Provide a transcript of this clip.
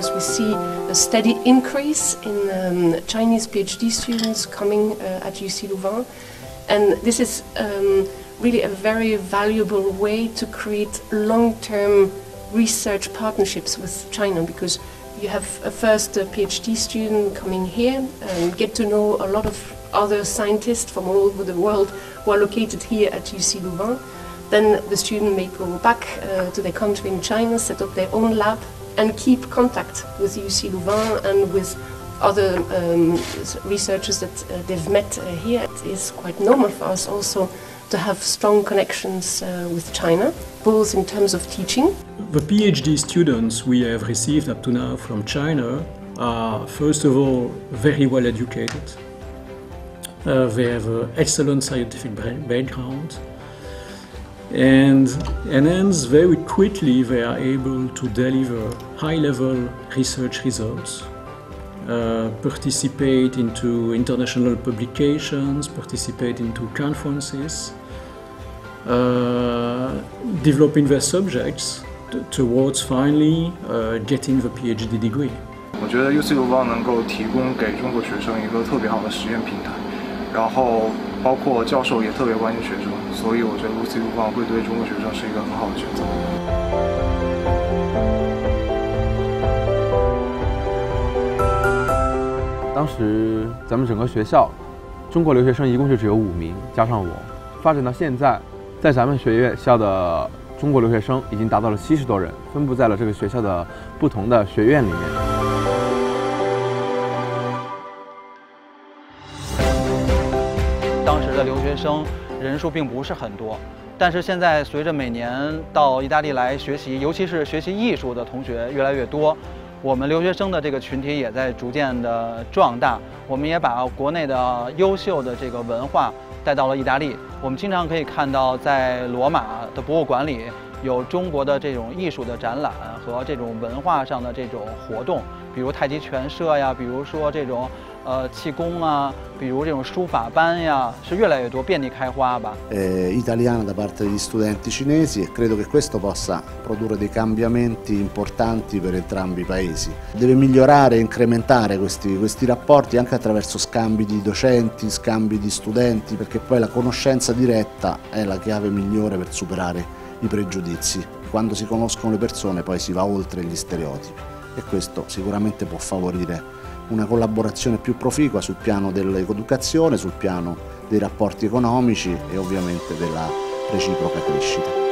years, we see a steady increase in Chinese PhD students coming at UC Louvain. And this is really a very valuable way to create long-term research partnerships with China, because you have a first PhD student coming here and get to know a lot of other scientists from all over the world who are located here at UC Louvain. Then the student may go back to their country in China, set up their own lab and keep contact with UC Louvain and with other researchers that they've met here. It is quite normal for us also to have strong connections with China, both in terms of teaching. The PhD students we have received up to now from China are, first of all, very well educated. They have an excellent scientific background. And hence, very quickly, they are able to deliver high-level research results, participate into international publications, participate into conferences, developing their subjects towards finally getting the PhD degree. 我觉得 UC Louvain 能够提供给中国学生一个特别好的实验平台，然后包括教授也特别关心学生，所以我觉得 UC Louvain 会对中国学生是一个很好的选择。 当时咱们整个学校，中国留学生一共就只有5名，加上我，发展到现在，在咱们学校的中国留学生已经达到了70多人，分布在了这个学校的不同的学院里面。 当时的留学生人数并不是很多，但是现在随着每年到意大利来学习，尤其是学习艺术的同学越来越多，我们留学生的这个群体也在逐渐的壮大。我们也把国内的优秀的这个文化带到了意大利。我们经常可以看到，在罗马的博物馆里有中国的这种艺术的展览和这种文化上的这种活动，比如太极拳社呀，比如说这种气功啊，比如这种书法班呀，是越来越多，遍地开花吧。 Italiana da parte degli studenti cinesi e credo che questo possa produrre dei cambiamenti importanti per entrambi i paesi. Deve migliorare e incrementare questi rapporti anche attraverso scambi di docenti, scambi di studenti, perché poi la conoscenza diretta è la chiave migliore per superare i pregiudizi. Quando si conoscono le persone poi si va oltre gli stereotipi e questo sicuramente può favorire una collaborazione più proficua sul piano dell'educazione, sul piano dei rapporti economici e ovviamente della reciproca crescita.